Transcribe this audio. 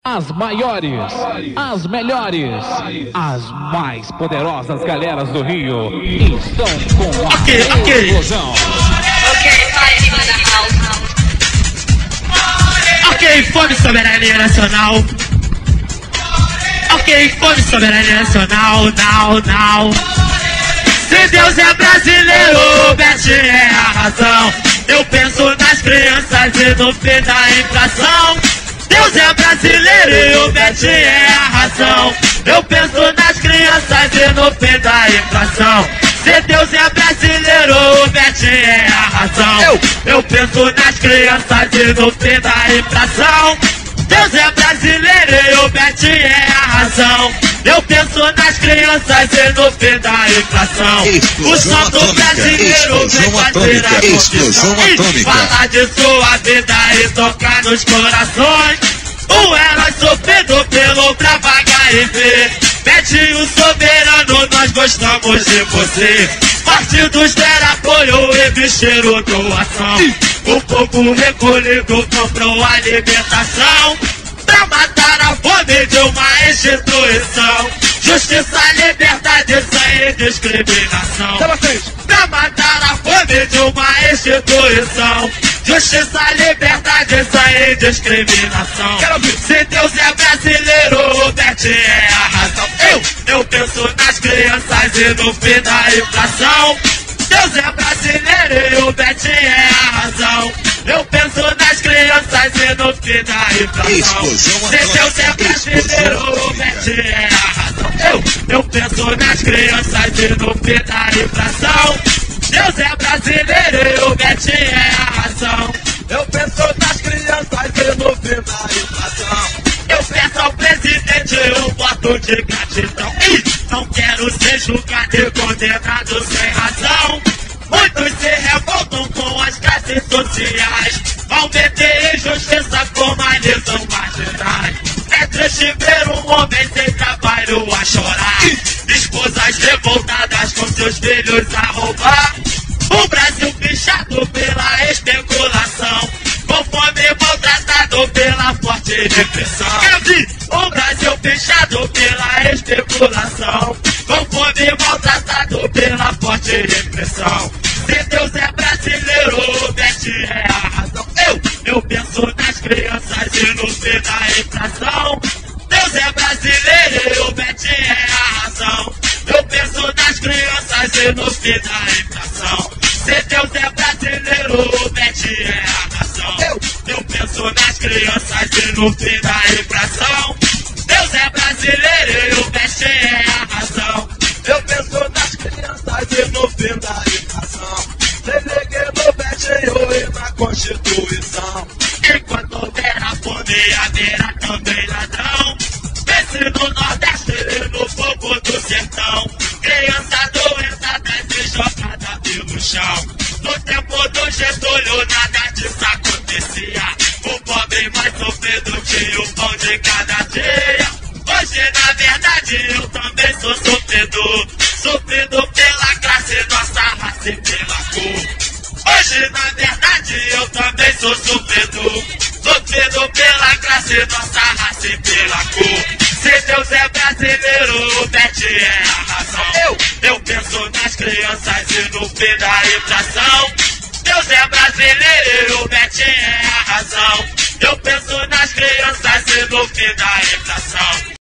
As maiores, as melhores, as mais poderosas galeras do Rio estão com a explosão. Ok, fome soberania nacional. Ok, fome soberania nacional, não. Se Deus é brasileiro, Beth é a razão. Eu penso nas crianças e no fim da inflação. Deus é brasileiro e o Beth é a razão. Eu penso nas crianças e no fim da inflação. Se Deus é brasileiro, o Beth é a razão. Eu penso nas crianças e no fim da inflação. Deus é brasileiro e o Beth é a razão. Eu penso nas crianças e no fim da inflação. O santo brasileiro vem fazer a condição e falar de sua vida e tocar nos corações. O herói sofrido pelo bravo HIV. Betinho soberano, nós gostamos de você. Partidos ter apoio e vestir doação. O povo recolhido comprou alimentação pra matar a fome de uma instituição. Justiça, liberdade, sem discriminação. Pra matar a fome de uma instituição. Justiça, liberdade, sem discriminação. Se Deus é brasileiro, o Beth é a razão. Eu penso nas crianças e no fim da inflação. Deus é brasileiro e o Beth é a razão. Eu penso nas crianças e no fim da inflação. Se Deus é brasileiro, o Beth é a razão. Eu penso nas crianças e no fim da inflação. Deus é brasileiro e o Beth é a razão. Eu penso nas crianças e no fim da inflação. Eu peço ao presidente um voto de gratidão. Não quero ser julgado e condenado sem razão. Muitos se revoltam com as classes sociais. Ao meter injustiça formalizam marginais. É triste ver um homem sem trabalho a chorar. Esposas revoltadas com seus filhos a roubar. O Brasil pichado pela especulação. Com fome maltratado pela forte repressão. O Brasil fechado pela especulação. Com fome maltratado pela forte repressão. Se Deus é brasileiro, o Beth é a razão. Eu penso nas crianças e no fim da inflação. Deus é brasileiro e o Beth é a razão. Eu penso nas crianças e no fim da inflação. Se Deus é brasileiro, o Beth é a razão. Eu penso nas crianças e no fim da inflação. Deus é brasileiro e o Beth é a razão. Eu penso nas crianças e no fim da inflação. Deleguei no Betinho e na Constituição. Enquanto houver a fome, haverá também ladrão. Pense no Nordeste e no povo do sertão. Criança doentada e jogada pelo chão. No tempo do Getúlio nada disso acontecia. O pobre mais sofrido tinha o pão de cada dia. Hoje na verdade eu também sou sofredor. Sofrido pela classe, nossa raça e pela cor. Hoje na verdade eu também sou sofredor. Sofrido pela classe, nossa raça e pela cor. Se Deus é brasileiro, o Beth é a razão. Eu penso nas crianças e no fim da inflação. Deus é brasileiro e o Beth é a razão. Eu penso nas crianças e no fim da inflação.